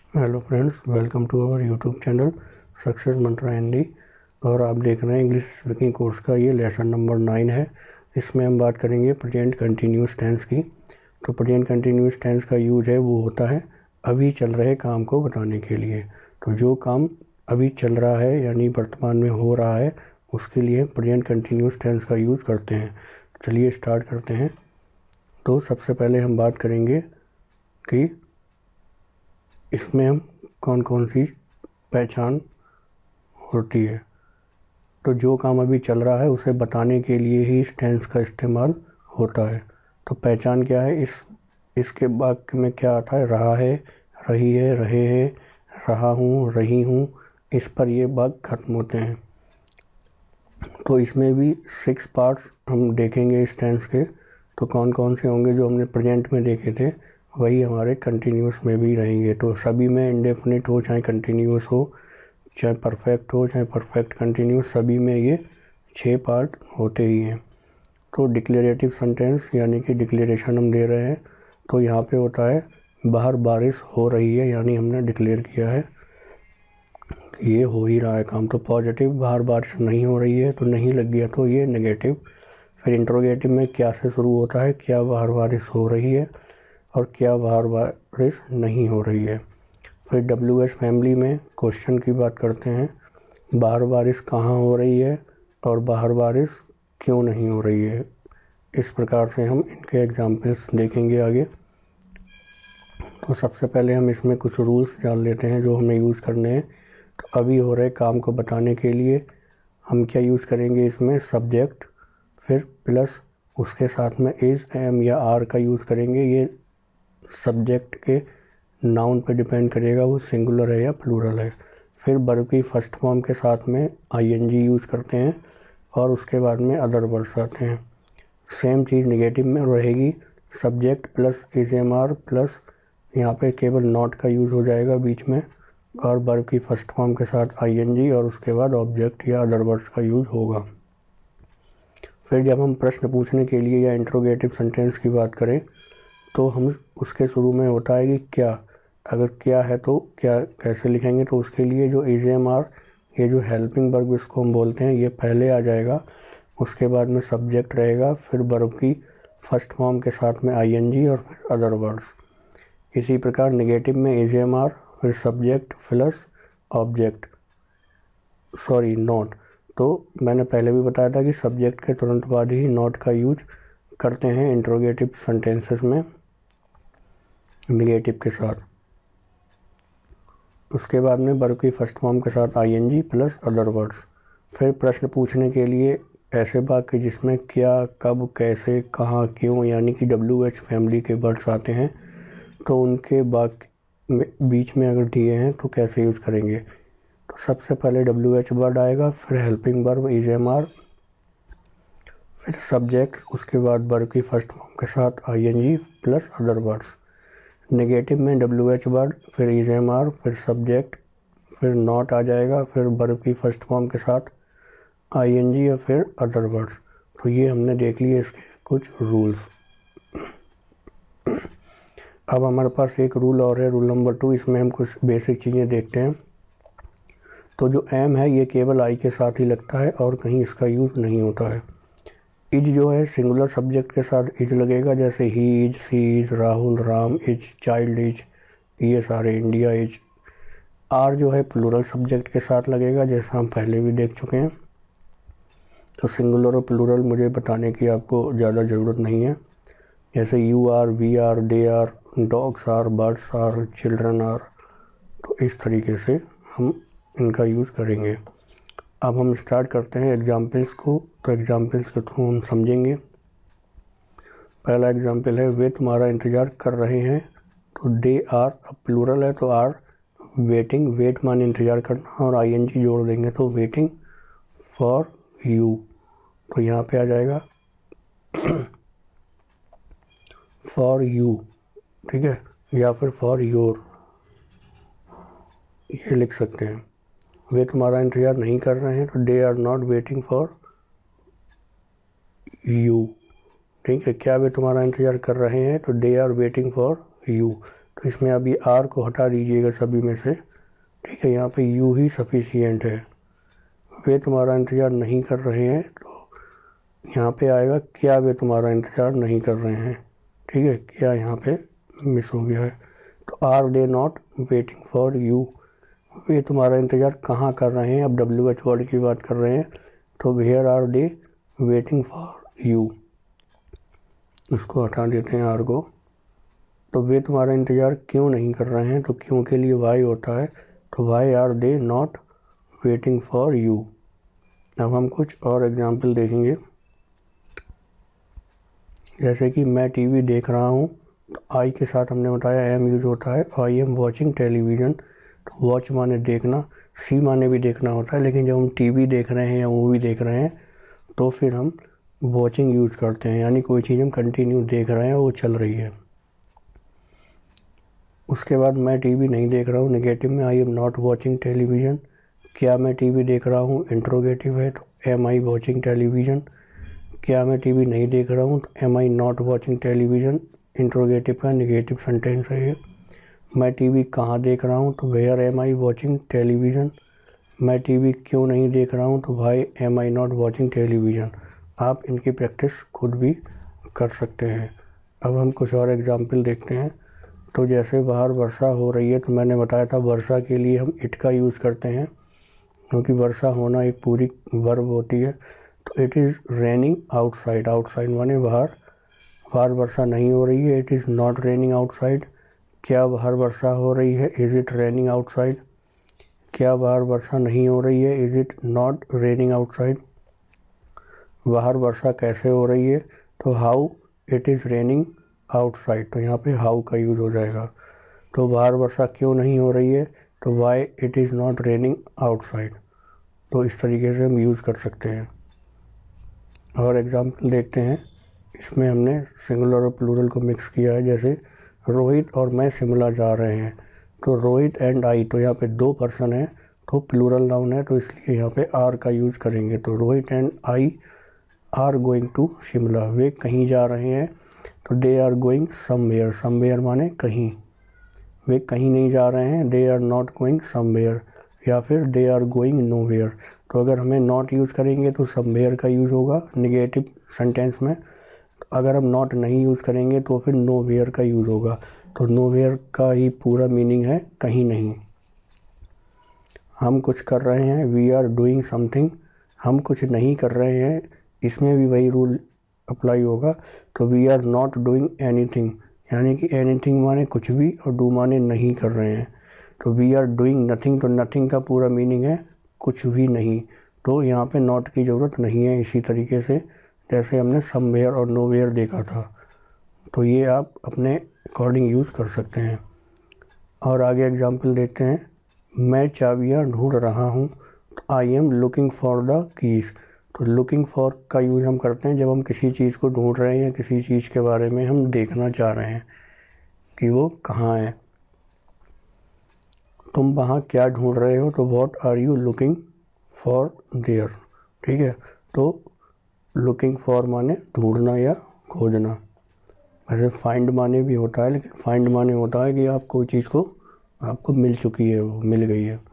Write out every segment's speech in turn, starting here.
Hello friends, welcome to our YouTube channel success mantra Hindi. और आप देख रहे हैं इंग्लिश स्पीकिंग कोर्स का ये लेसन नंबर 9 है। इसमें हम बात करेंगे प्रेजेंट कंटिन्यूस टेंस की। तो प्रेजेंट कंटिन्यूस टेंस का यूज है वो होता है अभी चल रहे काम को बताने के लिए। तो जो काम अभी चल रहा है यानी वर्तमान में हो रहा है उसके लिए प्रेजेंट कंटिन्यूस टेंस का यूज़ करते हैं। चलिए स्टार्ट करते हैं। तो सबसे पहले हम बात करेंगे कि इसमें हम कौन कौन सी पहचान होती है। तो जो काम अभी चल रहा है उसे बताने के लिए ही इस टेंस का इस्तेमाल होता है। तो पहचान क्या है, इसके वाक्य में क्या आता है, रहा है, रही है, रहे हैं, रहा हूँ, रही हूँ, इस पर ये वाक्य खत्म होते हैं। तो इसमें भी 6 पार्ट्स हम देखेंगे इस टेंस के। तो कौन कौन से होंगे जो हमने प्रेजेंट में देखे थे वही हमारे कंटिन्यूस में भी रहेंगे। तो सभी में इंडेफिनिट हो चाहे कंटिन्यूस हो, चाहे परफेक्ट हो चाहे परफेक्ट कंटिन्यूस, सभी में ये 6 पार्ट होते ही हैं। तो डिक्लेरेटिव सेंटेंस यानी कि डिक्लेरेशन हम दे रहे हैं। तो यहाँ पे होता है बाहर बारिश हो रही है, यानी हमने डिक्लेयर किया है कि ये हो ही रहा है काम। तो पॉजिटिव बाहर बारिश नहीं हो रही है तो नहीं लग गया, तो ये नेगेटिव। फिर इंट्रोगेटिव में क्या से शुरू होता है, क्या बाहर बारिश हो रही है और क्या बाहर बारिश नहीं हो रही है। फिर WH फैमिली में क्वेश्चन की बात करते हैं, बाहर बारिश कहाँ हो रही है और बाहर बारिश क्यों नहीं हो रही है। इस प्रकार से हम इनके एग्जाम्पल्स देखेंगे आगे। तो सबसे पहले हम इसमें कुछ रूल्स जान लेते हैं जो हमें यूज़ करने हैं। तो अभी हो रहे काम को बताने के लिए हम क्या यूज़ करेंगे, इसमें सब्जेक्ट फिर प्लस उसके साथ में इज़, एम या आर का यूज़ करेंगे। ये सब्जेक्ट के नाउन पे डिपेंड करेगा वो सिंगुलर है या प्लूरल है। फिर वर्ब की फर्स्ट फॉर्म के साथ में ING यूज़ करते हैं और उसके बाद में अदर वर्ड्स आते हैं। सेम चीज़ नेगेटिव में रहेगी, subject plus is am are plus यहाँ पे केवल नॉट का यूज़ हो जाएगा बीच में, और वर्ब की फर्स्ट फॉर्म के साथ ING और उसके बाद ऑब्जेक्ट या अदर वर्ड्स का यूज़ होगा। फिर जब हम प्रश्न पूछने के लिए या इंट्रोगेटिव सेंटेंस की बात करें तो हम उसके शुरू में होता है कि क्या। अगर क्या है तो क्या कैसे लिखेंगे, तो उसके लिए जो इज एम आर, ये जो हेल्पिंग वर्ब इसको हम बोलते हैं, ये पहले आ जाएगा। उसके बाद में सब्जेक्ट रहेगा, फिर वर्ब की फर्स्ट फॉर्म के साथ में ING और फिर अदर वर्ड्स। इसी प्रकार नेगेटिव में इज एम आर फिर subject plus object, sorry not. तो मैंने पहले भी बताया था कि सब्जेक्ट के तुरंत बाद ही नॉट का यूज करते हैं इंट्रोगेटिव सेंटेंसेस में नेगेटिव के साथ। उसके बाद में वर्ब की फर्स्ट फॉर्म के साथ ING प्लस अदर वर्ड्स। फिर प्रश्न पूछने के लिए ऐसे वाक्य जिसमें क्या, कब, कैसे, कहाँ, क्यों यानी कि WH फैमिली के वर्ड्स आते हैं, तो उनके वाक्य बीच में अगर दिए हैं तो कैसे यूज़ करेंगे। तो सबसे पहले WH वर्ड आएगा, फिर helping verb is am are, फिर सब्जेक्ट, उसके बाद वर्ब की फर्स्ट फॉर्म के साथ ING plus other words. Negative में WH वर्ड फिर इज एम आर फिर सब्जेक्ट फिर नॉट आ जाएगा, फिर वर्ब की फर्स्ट फॉर्म के साथ ING और फिर अदर वर्ड्स। तो ये हमने देख लिए इसके कुछ रूल्स। अब हमारे पास एक रूल और है, रूल नंबर 2। इसमें हम कुछ बेसिक चीज़ें देखते हैं। तो जो एम है ये केवल आई के साथ ही लगता है और कहीं इसका यूज़ नहीं होता है। इज जो है सिंगुलर सब्जेक्ट के साथ इज लगेगा, जैसे ही is, she is, Rahul, Ram is, child is, ये सारे, इंडिया इज। आर जो है प्लूरल सब्जेक्ट के साथ लगेगा, जैसा हम पहले भी देख चुके हैं। तो सिंगुलर और प्लूरल मुझे बताने की आपको ज़्यादा ज़रूरत नहीं है। जैसे you are, we are, they are, dogs are, birds are, children are. तो इस तरीके से हम इनका यूज़ करेंगे। अब हम स्टार्ट करते हैं एग्जाम्पल्स को। तो एग्जाम्पल्स के थ्रू हम समझेंगे। पहला एग्जाम्पल है, वे तुम्हारा इंतज़ार कर रहे हैं। तो दे आर, अब प्लूरल है तो आर वेटिंग, वेट माने इंतज़ार करना, और ING जोड़ देंगे तो वेटिंग फॉर यू। तो यहाँ पे आ जाएगा फॉर यू, ठीक है, या फिर फॉर योर, ये लिख सकते हैं। वे तुम्हारा इंतज़ार नहीं कर रहे हैं तो they are not waiting for you, ठीक है। क्या वे तुम्हारा इंतज़ार कर रहे हैं तो they are waiting for you. तो इसमें अभी आर को हटा दीजिएगा सभी में से, ठीक है। यहाँ पे यू ही सफिशिएंट है, वे तुम्हारा इंतज़ार नहीं कर रहे हैं, तो यहाँ पे आएगा क्या वे तुम्हारा इंतज़ार नहीं कर रहे हैं, ठीक है। क्या यहाँ पे मिस हो गया है, तो are they not waiting for you, वे तुम्हारा इंतज़ार कहाँ कर रहे हैं। अब WH वर्ड की बात कर रहे हैं, तो where are they waiting for you, उसको हटा देते हैं आर को। तो वे तुम्हारा इंतज़ार क्यों नहीं कर रहे हैं, तो क्यों के लिए वाई होता है, तो why are they not waiting for you. अब हम कुछ और एग्जाम्पल देखेंगे, जैसे कि मैं टीवी देख रहा हूँ, तो आई के साथ हमने बताया एम यूज होता है। आई एम वॉचिंग टेलीविज़न, तो वॉच माने देखना, सी माने भी देखना होता है, लेकिन जब हम टीवी देख रहे हैं या मूवी देख रहे हैं तो फिर हम वॉचिंग यूज़ करते हैं, यानी कोई चीज़ हम कंटिन्यू देख रहे हैं, वो चल रही है। उसके बाद मैं टीवी नहीं देख रहा हूँ, नेगेटिव में I am not watching television. क्या मैं टीवी देख रहा हूँ, इंट्रोगेटिव है, तो एम आई वॉचिंग टेलीविज़न। क्या मैं टीवी नहीं देख रहा हूँ, तो am I not watching television, interrogative का नेगेटिव सेंटेंस है ये। मैं टीवी कहाँ देख रहा हूँ, तो where am I watching television. मैं टीवी क्यों नहीं देख रहा हूँ, तो why am I not watching television. आप इनकी प्रैक्टिस खुद भी कर सकते हैं। अब हम कुछ और एग्जाम्पल देखते हैं। तो जैसे बाहर वर्षा हो रही है, तो मैंने बताया था वर्षा के लिए हम इट का यूज़ करते हैं, क्योंकि वर्षा होना एक पूरी वर्ब होती है। तो it is raining outside, outside माने बाहर, बाहर वर्षा नहीं हो रही है, it is not raining outside. क्या बाहर वर्षा हो रही है, इज़ इट रेनिंग आउटसाइड। क्या बाहर वर्षा नहीं हो रही है, is it not raining outside. बाहर वर्षा कैसे हो रही है, तो how it is raining outside, तो यहाँ पे हाउ का यूज़ हो जाएगा। तो बाहर वर्षा क्यों नहीं हो रही है, तो why it is not raining outside. तो इस तरीके से हम यूज़ कर सकते हैं। और एग्जाम्पल देखते हैं, इसमें हमने सिंगुलर और प्लूरल को मिक्स किया है। जैसे रोहित और मैं शिमला जा रहे हैं, तो रोहित एंड आई, तो यहाँ पे दो पर्सन है, तो प्लूरल नाउन है, तो इसलिए यहाँ पे आर का यूज़ करेंगे। तो Rohit and I are going to Shimla, वे कहीं जा रहे हैं, तो they are going somewhere, somewhere माने कहीं, वे कहीं नहीं जा रहे हैं, they are not going somewhere, या फिर दे आर गोइंग नोवेयर। तो अगर हमें नॉट यूज़ करेंगे तो समवेयर का यूज़ होगा निगेटिव सेंटेंस में, अगर हम नॉट नहीं यूज़ करेंगे तो फिर नोवेयर का यूज़ होगा। तो नोवेयर का ही पूरा मीनिंग है कहीं नहीं। हम कुछ कर रहे हैं, वी आर डूइंग समथिंग, हम कुछ नहीं कर रहे हैं, इसमें भी वही रूल अप्लाई होगा। तो we are not doing anything, यानी कि एनीथिंग माने कुछ भी और डू माने नहीं कर रहे हैं। तो वी आर डूइंग नथिंग, तो नथिंग का पूरा मीनिंग है कुछ भी नहीं, तो यहाँ पे नॉट की ज़रूरत नहीं है। इसी तरीके से जैसे हमने समवेयर और नोवेयर देखा था, तो ये आप अपने अकॉर्डिंग यूज़ कर सकते हैं। और आगे एग्जांपल देखते हैं, मैं चाबियाँ ढूंढ रहा हूँ, तो I am looking for the keys. तो लुकिंग फॉर का यूज़ हम करते हैं जब हम किसी चीज़ को ढूंढ रहे हैं या किसी चीज़ के बारे में हम देखना चाह रहे हैं कि वो कहाँ है। तुम वहाँ क्या ढूंढ रहे हो, तो what are you looking for there, ठीक है। तो लुकिंग फॉर माने ढूंढना या खोजना, वैसे फाइंड माने भी होता है, लेकिन फाइंड माने होता है कि आप कोई चीज़ को आपको मिल चुकी है, वो मिल गई है।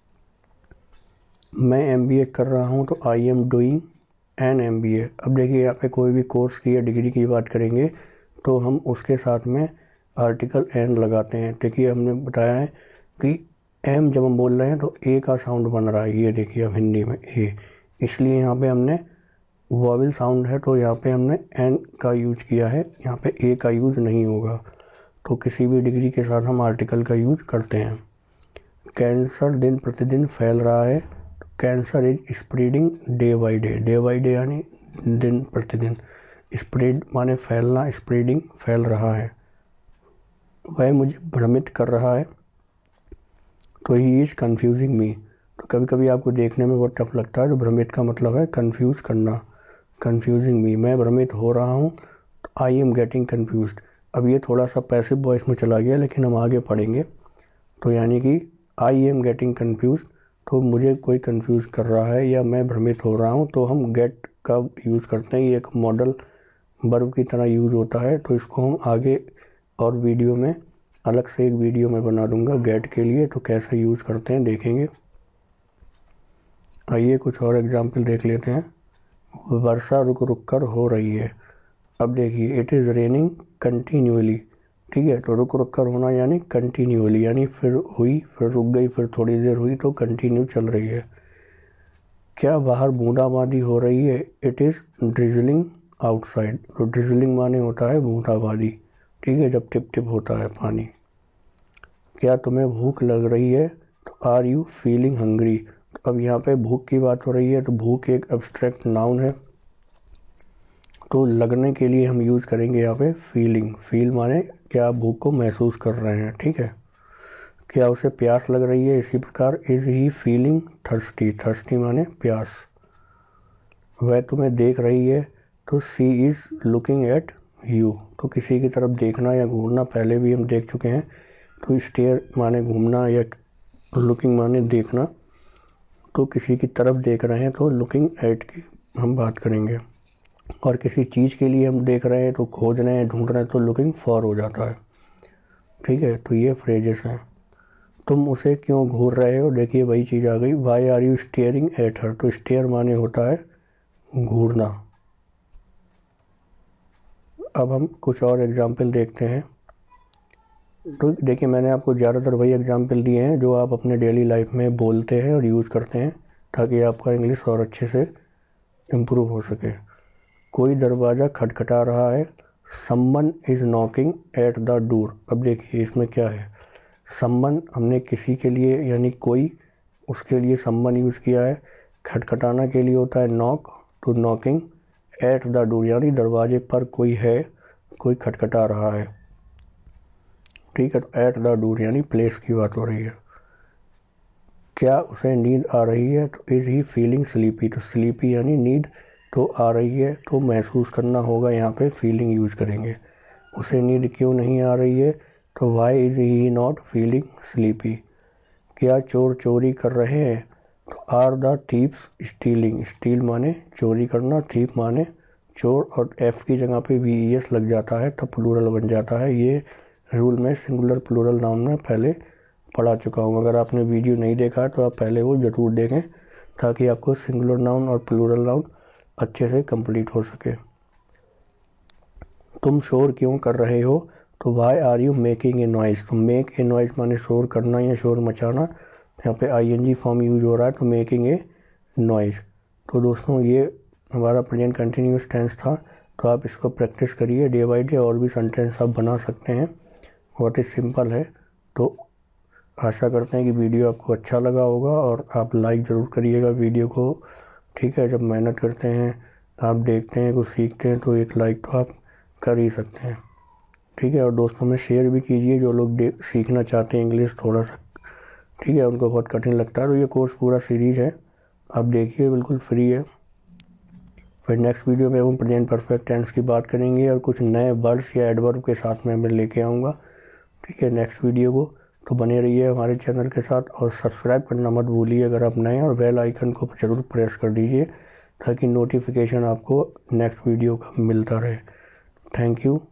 मैं MBA कर रहा हूँ, तो I am doing an MBA। अब देखिए यहाँ पे कोई भी कोर्स की या डिग्री की बात करेंगे तो हम उसके साथ में आर्टिकल एन लगाते हैं। देखिए हमने बताया है कि एम जब हम बोल रहे हैं तो ए का साउंड बन रहा है, ये देखिए अब हिंदी में ए, इसलिए यहाँ पे हमने वॉवेल साउंड है, तो यहाँ पे हमने एन का यूज किया है, यहाँ पे ए का यूज़ नहीं होगा। तो किसी भी डिग्री के साथ हम आर्टिकल का यूज करते हैं। कैंसर दिन प्रतिदिन फैल रहा है, cancer is spreading day by day, day by day यानी दिन प्रतिदिन, स्प्रेड माने फैलना, स्प्रेडिंग फैल रहा है। वह मुझे भ्रमित कर रहा है, तो ही इज़ कन्फ्यूजिंग मी। तो कभी कभी आपको देखने में बहुत टफ लगता है, तो भ्रमित का मतलब है कन्फ्यूज़ करना, कन्फ्यूजिंग मी, मैं भ्रमित हो रहा हूँ, तो आई एम गेटिंग कन्फ्यूज्ड। अब ये थोड़ा सा पैसिव वॉइस में चला गया, लेकिन हम आगे पढ़ेंगे। तो यानी कि आई एम गेटिंग कन्फ्यूज्ड, तो मुझे कोई कंफ्यूज कर रहा है या मैं भ्रमित हो रहा हूँ, तो हम गेट का यूज़ करते हैं। ये एक मॉडल वर्ब की तरह यूज़ होता है, तो इसको हम आगे और वीडियो में अलग से एक वीडियो मैं बना दूंगा गेट के लिए, तो कैसे यूज़ करते हैं देखेंगे। आइए कुछ और एग्जाम्पल देख लेते हैं। वर्षा रुक रुक कर हो रही है। अब देखिए इट इज़ रेनिंग कंटिन्यूअली, ठीक है, तो रुक रुक कर होना यानी कंटिन्यूअली, यानी फिर हुई, फिर रुक गई, फिर थोड़ी देर हुई, तो कंटिन्यू चल रही है। क्या बाहर बूंदाबांदी हो रही है? इट इज़ ड्रिजलिंग आउटसाइड, तो ड्रिजलिंग माने होता है बूंदाबांदी, ठीक है, जब टिप टिप होता है पानी। क्या तुम्हें भूख लग रही है? तो आर यू फीलिंग हंग्री। अब यहाँ पे भूख की बात हो रही है, तो भूख एक एब्स्ट्रैक्ट नाउन है, तो लगने के लिए हम यूज़ करेंगे यहाँ पे फीलिंग। फील माने क्या आप भूख को महसूस कर रहे हैं, ठीक है। क्या उसे प्यास लग रही है? इसी प्रकार is he feeling thirsty, thirsty माने प्यास। वह तुम्हें देख रही है, तो she is looking at you, तो किसी की तरफ देखना या घूरना पहले भी हम देख चुके हैं, तो स्टेयर माने घूमना या लुकिंग माने देखना, तो किसी की तरफ देख रहे हैं तो लुकिंग एट की हम बात करेंगे। और किसी चीज़ के लिए हम देख रहे हैं तो खोज रहे हैं, ढूंढ रहे हैं, तो लुकिंग फॉर हो जाता है, ठीक है। तो ये फ्रेजेस हैं। तुम उसे क्यों घूर रहे हो? देखिए वही चीज़ आ गई, why are you staring at her, तो स्टेयर माने होता है घूरना। अब हम कुछ और एग्जाम्पल देखते हैं। तो देखिए मैंने आपको ज़्यादातर वही एग्जाम्पल दिए हैं जो आप अपने डेली लाइफ में बोलते हैं और यूज़ करते हैं, ताकि आपका इंग्लिश और अच्छे से इम्प्रूव हो सके। कोई दरवाज़ा खटखटा रहा है। Someone is knocking at the door. अब देखिए इसमें क्या है, समवन हमने किसी के लिए यानी कोई, उसके लिए समवन यूज़ किया है। खटखटाना के लिए होता है नॉक, तो नॉकिंग एट द डोर यानी दरवाजे पर कोई है, कोई खटखटा रहा है, ठीक है। तो एट द डोर यानी प्लेस की बात हो रही है। क्या उसे नींद आ रही है? तो इज़ ही फीलिंग स्लीपी, तो स्लीपी यानी नींद तो आ रही है, तो महसूस करना होगा, यहाँ पे फीलिंग यूज़ करेंगे। उसे नींद क्यों नहीं आ रही है? तो why is he not feeling sleepy. क्या चोर चोरी कर रहे हैं? तो are the thieves stealing, steal माने चोरी करना, थीप माने चोर, और एफ की जगह पे VES लग जाता है तब प्लूरल बन जाता है। ये रूल में सिंगुलर प्लूरल नाउन में पहले पढ़ा चुका हूँ। अगर आपने वीडियो नहीं देखा है तो आप पहले वो ज़रूर देखें, ताकि आपको सिंगुलर नाउन और प्लूरल नाउन अच्छे से कंप्लीट हो सके। तुम शोर क्यों कर रहे हो? तो why are you making a noise, तो मेक ए नॉइज़ माने शोर करना या शोर मचाना, यहाँ पे ING फॉर्म यूज हो रहा है, तो मेकिंग ए नॉइज़। तो दोस्तों ये हमारा प्रेजेंट कंटिन्यूअस टेंस था, तो आप इसको प्रैक्टिस करिए डे बाई डे, और भी सेंटेंस आप बना सकते हैं, बहुत ही सिंपल है। तो आशा करते हैं कि वीडियो आपको अच्छा लगा होगा, और आप लाइक ज़रूर करिएगा वीडियो को, ठीक है। जब मेहनत करते हैं, आप देखते हैं, कुछ सीखते हैं, तो एक लाइक तो आप कर ही सकते हैं, ठीक है। और दोस्तों में शेयर भी कीजिए जो लोग सीखना चाहते हैं इंग्लिश थोड़ा सा, ठीक है, उनको बहुत कठिन लगता है। तो ये कोर्स पूरा सीरीज़ है, आप देखिए, बिल्कुल फ्री है। फिर नेक्स्ट वीडियो में हम प्रेजेंट परफेक्ट टेंस की बात करेंगे, और कुछ नए वर्ड्स या एडवर्ब के साथ में मैं लेके आऊँगा, ठीक है, नेक्स्ट वीडियो को। तो बने रहिए हमारे चैनल के साथ, और सब्सक्राइब करना मत भूलिए अगर आप नए हैं, और बेल आइकन को ज़रूर प्रेस कर दीजिए, ताकि नोटिफिकेशन आपको नेक्स्ट वीडियो का मिलता रहे। Thank you.